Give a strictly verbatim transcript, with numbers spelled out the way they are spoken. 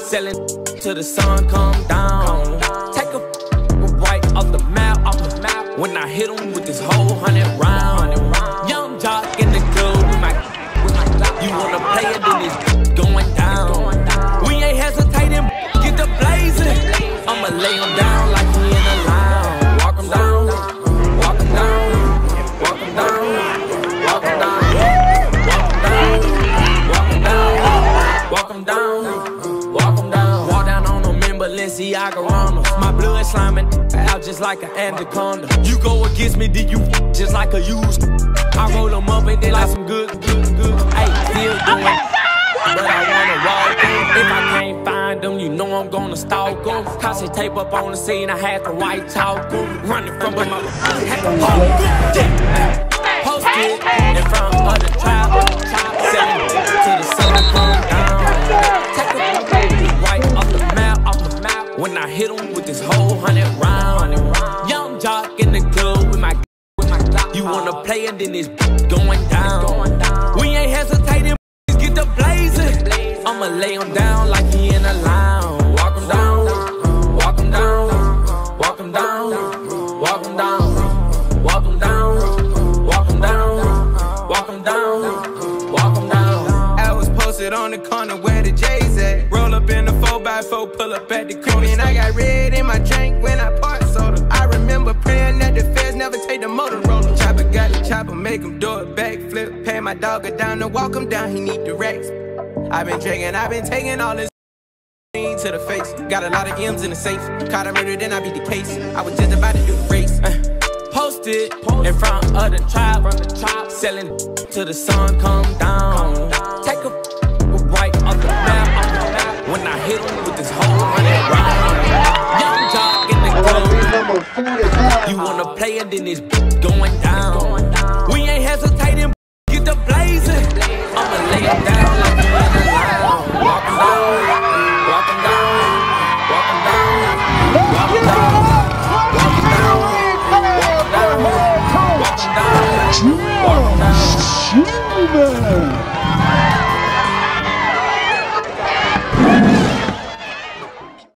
selling till the sun come down. Take a right off the map, off the map. When I hit him with this whole hundred round. Young jock in the club with my, with my you wanna play it, then it's going down. We ain't hesitating, get the blazing. I'ma lay him down like he in a line. Walk him down, walk him down, walk him down, walk him down, walk him down, walk him down, walk him down. Walk down on them in Balenciaga Ramos. My blood sliming out just like an anaconda. You go against me, then you just like a used. I roll them up and then like some good, good, good. Hey, still going, but I wanna walk in. If I can't find them, you know I'm gonna stalk them. Cause tape up on the scene, I had to white talk them. Running from my had to walk them. Posted in front of the tribe, selling till the sun come down. Take a right off the map, off the map. When I hit him with this whole hundred round. Young jock in the club with my, with my Glock. You wanna play it, then it's going down. We ain't hesitating, get the blazing. I'ma lay him down like he in a line. Walk him down, walk him down, walk him down, walk him down, walk him down, walk him down, walk him down, walk him down. I was posted on the corner where the J's at. Roll up in the four by four, pull up at the crib. And I got red in my drink when I part soda. I remember praying that the feds never take the Motorola. Chopper got the chopper, make him do a backflip. Pay my dog a down to walk him down, he need the racks. I've been drinking, I've been taking all this to the face. Got a lot of M's in the safe. Caught a murder, then I beat the case. I was just about to do the race. Uh. Posted in front of the tribe, selling till the sun come down. Take a right off the map. When I hit him with this whole hundred round. Young jock in the club. You wanna play it, then it's going down. We ain't hesitating, get the blazing. I'ma lay him down like he in a line. Walk him down, walk him down, walk him down, walk him down, walk him down, walk him down, walk him down, walk him down, walk him down.